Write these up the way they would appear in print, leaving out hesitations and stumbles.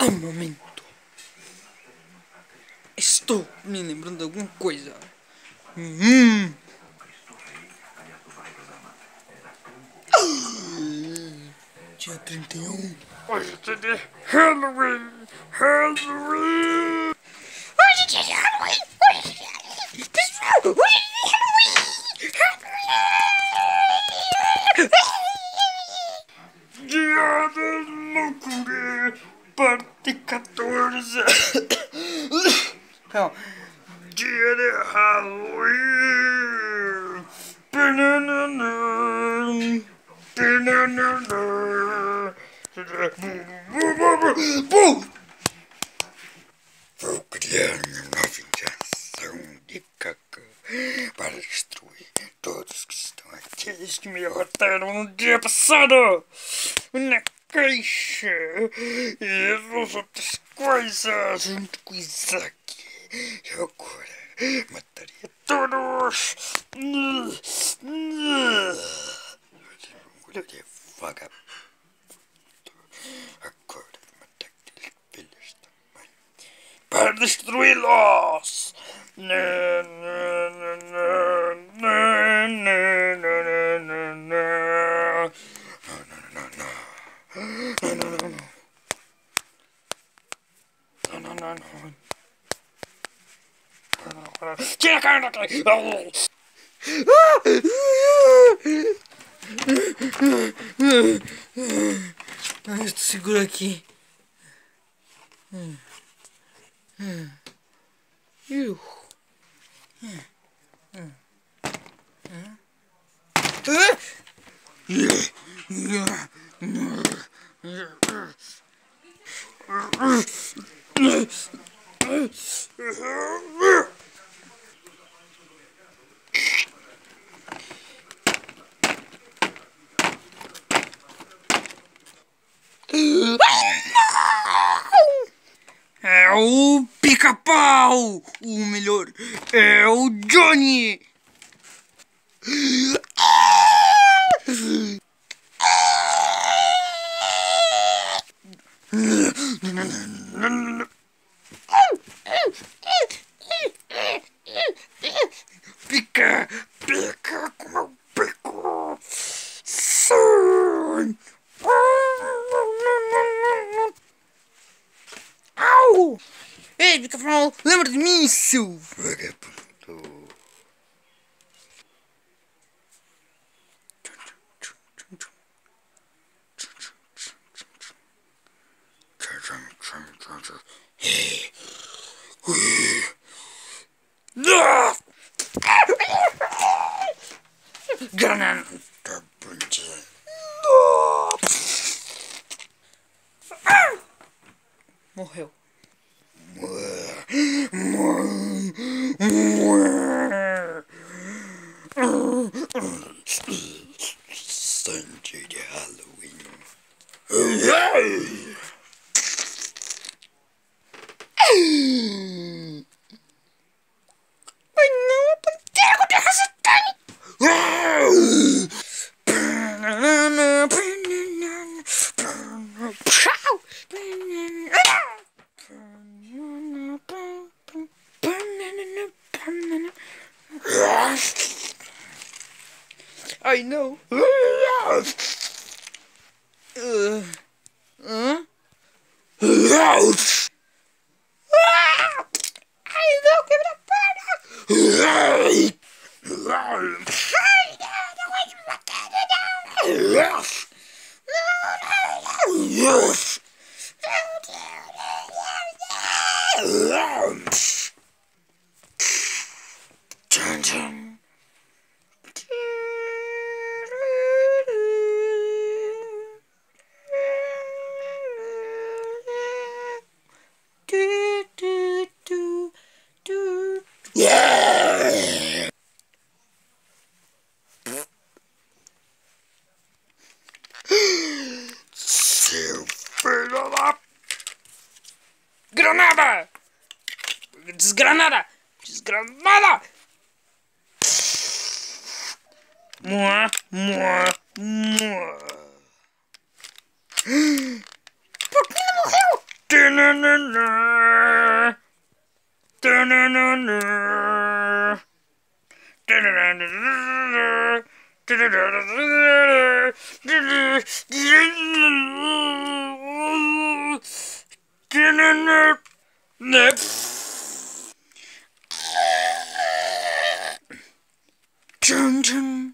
Um momento. Estou me lembrando de alguma coisa. Dia 31. Hoje é dia de Halloween! Halloween! Hoje é dia de Halloween! Hoje é dia de Halloween! Pessoal, hoje é dia de Halloween! Dia de loucura! Parte 14! Calma. Dia de Halloween! Pananana, pananana. Vou criar uma nova injeção de cacau para destruir todos que estão aqueles que me derrotaram no dia passado na caixa e as outras coisas junto com Isaac. Eu agora mataria todos. Olha de vagabundo. Agora matar aqueles filhos da mãe para destruí-los. Tira a cara daqui! Eu te seguro aqui. É o Pica-Pau! O melhor é o Johnny! Pica! Pica com meu bico! Sim! Au! Ei, Pica-Pau, lembra de mim, seu Vagabundo! Granada! Morreu. Sangue de Halloween. Mas não a pantera com terra satânica! I know. Ai, não, quebra a perna! Ai, não vai me matar, não! Tchum, tchum. Seu filho da... Granada! Desgranada! Desgranada! Mua, mua, mua. Por que não morreu? Tananana. Tananana. Tananana. Chum chum.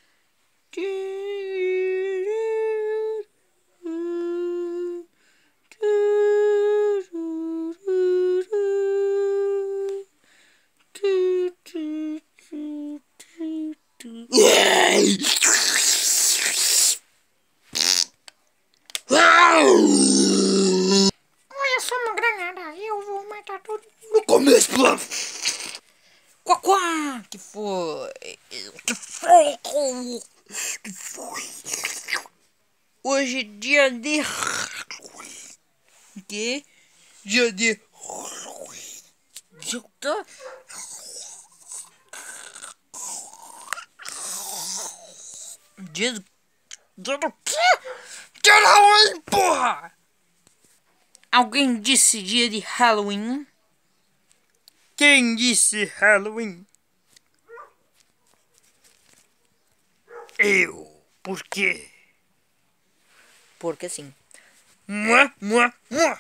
Olha só uma granada, eu vou matar todo mundo. Começo pela... Quá, quá. Que foi? Que foi? Que foi? Hoje é dia de... Que? Dia de... Dia do... Dia do quê? Dia do Halloween, porra! Alguém disse dia de Halloween? Quem disse Halloween? Eu. Por quê? Porque sim. Mua, mua, mua.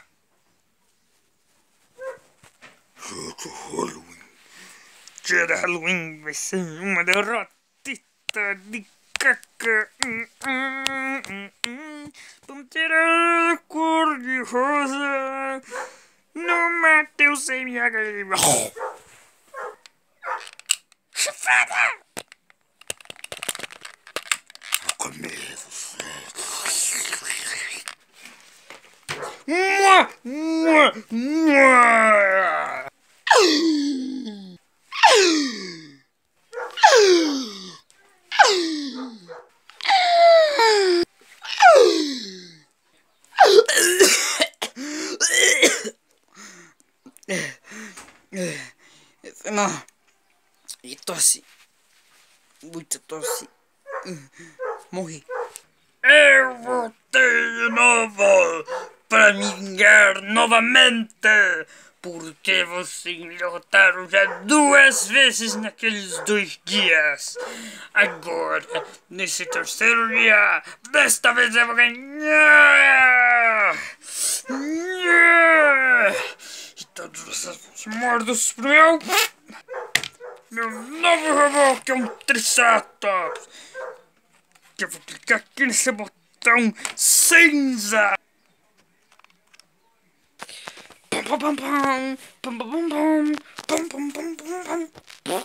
Halloween. Dia de Halloween vai ser uma derrotita de caca. Vamos tirar a cor de rosa. Não mate o sem minha garra. Chifrada! Mua, mua, mua. Foi mal. E tosse. Muita tosse. Morri. Eu voltei de novo para me vingar novamente, porque vocês me derrotaram já 2 vezes naqueles 2 dias. Agora, nesse terceiro dia, desta vez eu vou ganhar! E todos vocês vão ser mortos por meu novo robô, que é um Triceratops! Que eu vou clicar aqui nesse botão cinza. Pam, pam, pam, pam. Pam, pam, pam, pam. Pam, pam, pam, pam, pam.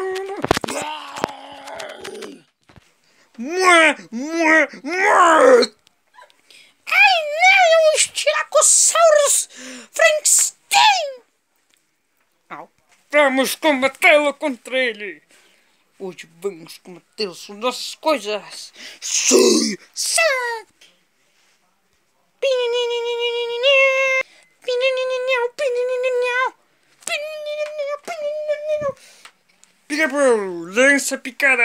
Mua, mua, mua. Ai não, é um Styracosaurus Frankenstein! Au. Vamos combatê-lo contra ele. Hoje vamos combater as nossas coisas. Sim. Sim! Pica-pau, lança picada.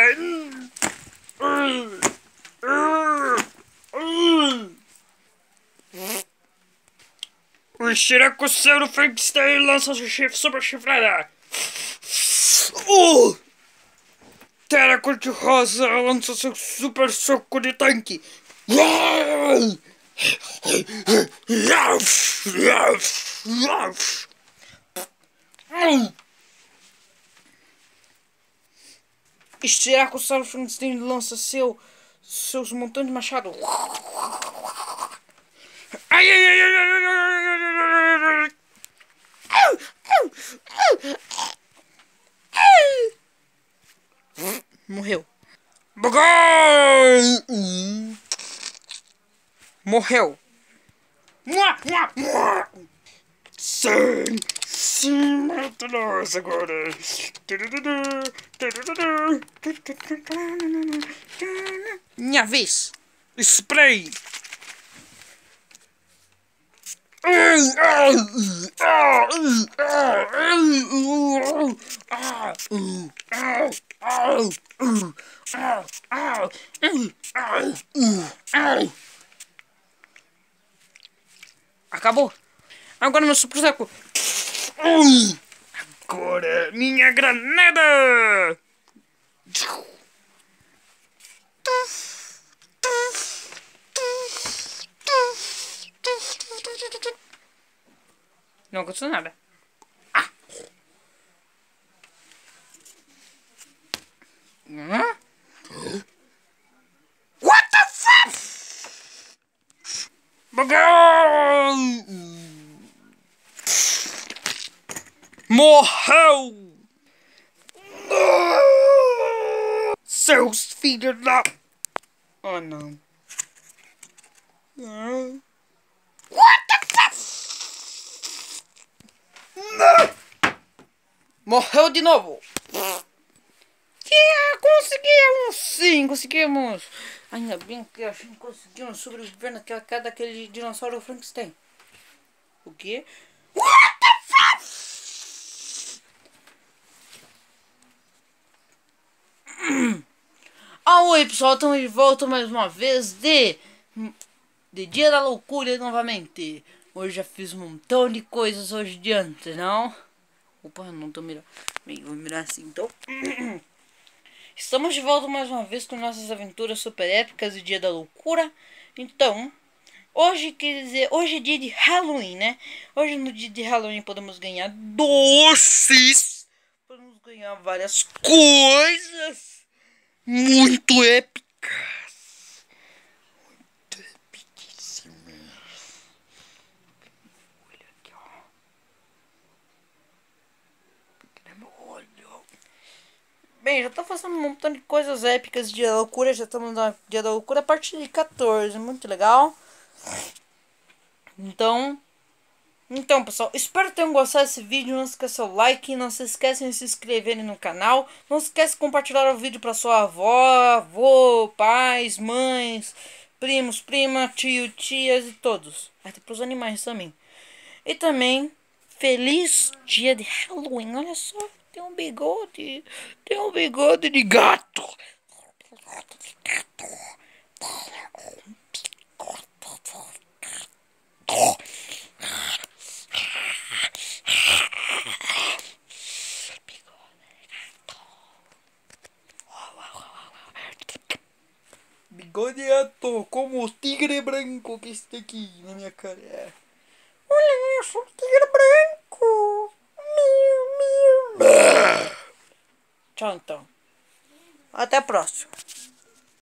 O Tiracossauro Frankenstein lança seu chifre sobre a chifrada. Terra cor-de-rosa lança seu super soco de tanque. Styracosaurus Frankenstein lança seus montões de machado. Ai, ai, ai, ai, ai, ai, ai, ai. Morreu. Bagulho! Morreu. Sim, sim, mata nós agora. Minha vez. Spray. Acabou. Agora meu super saco. Agora minha granada! Não aconteceu nada. What the fuck? Morreu! Seus filhos da... Oh, não. Não. What the fuck? Morreu de novo! Yeah, conseguimos! Sim, conseguimos! Ainda bem que a gente conseguimos sobreviver naquela casa daquele dinossauro Frankenstein. O quê? What the fuck? Oi pessoal, estamos de volta mais uma vez de Dia da Loucura novamente. Hoje já fiz um montão de coisas hoje diante, não? Opa, não tô mirando. Bem, vou mirar assim então. Estamos de volta mais uma vez com nossas aventuras super épicas de Dia da Loucura. Então, hoje quer dizer, hoje é dia de Halloween, né? Hoje no dia de Halloween podemos ganhar doces. Podemos ganhar várias coisas muito épicas. Muito epiquíssimas. Olha aqui, ó. Pequeno meu olho. Bem, já tô fazendo um montão de coisas épicas de Dia da Loucura. Já estamos no Dia da Loucura a partir de 14. Muito legal. Então, pessoal, espero que tenham gostado desse vídeo. Não se esqueça o like, não se esqueçam de se inscreverem no canal. Não se esqueça de compartilhar o vídeo para sua avó, avô, pais, mães, primos, prima, tio, tias e todos. Até para os animais também. E também, feliz dia de Halloween. Olha só, tem um bigode. Tem um bigode de gato. Bigode gato, como o tigre branco que está aqui na minha cara. Olha isso, um tigre branco. Miu, miu. Tchau, então. Até a próxima.